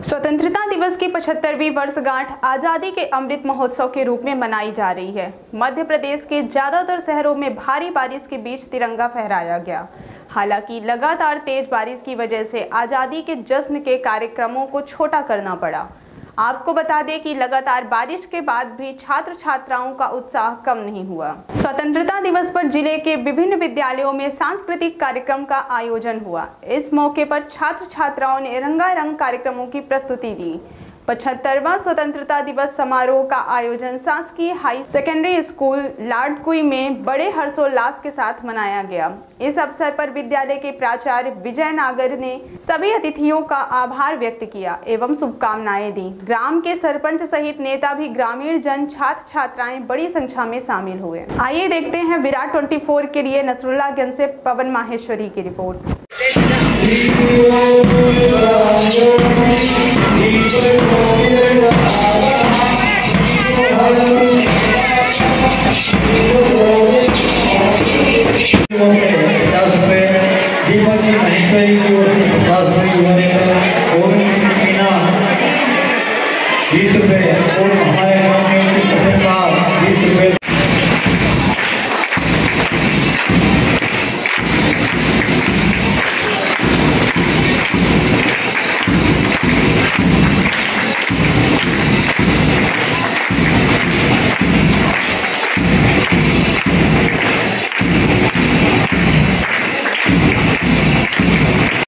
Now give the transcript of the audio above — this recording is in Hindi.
स्वतंत्रता दिवस की 75वीं वर्षगांठ आज़ादी के अमृत महोत्सव के रूप में मनाई जा रही है। मध्य प्रदेश के ज्यादातर शहरों में भारी बारिश के बीच तिरंगा फहराया गया। हालांकि लगातार तेज बारिश की वजह से आज़ादी के जश्न के कार्यक्रमों को छोटा करना पड़ा। आपको बता दें कि लगातार बारिश के बाद भी छात्र छात्राओं का उत्साह कम नहीं हुआ। स्वतंत्रता दिवस पर जिले के विभिन्न विद्यालयों में सांस्कृतिक कार्यक्रम का आयोजन हुआ। इस मौके पर छात्र छात्राओं ने रंगारंग कार्यक्रमों की प्रस्तुति दी। 75वां स्वतंत्रता दिवस समारोह का आयोजन शासकीय हाई सेकेंडरी स्कूल लाडकुई में बड़े हर्षोल्लास के साथ मनाया गया। इस अवसर पर विद्यालय के प्राचार्य विजय नागर ने सभी अतिथियों का आभार व्यक्त किया एवं शुभकामनाएं दी। ग्राम के सरपंच सहित नेता भी ग्रामीण जन छात्र छात्राएं बड़ी संख्या में शामिल हुए। आइए देखते हैं विराट 24 के लिए नसरुल्लागंज से पवन माहेश्वरी की रिपोर्ट। Oh,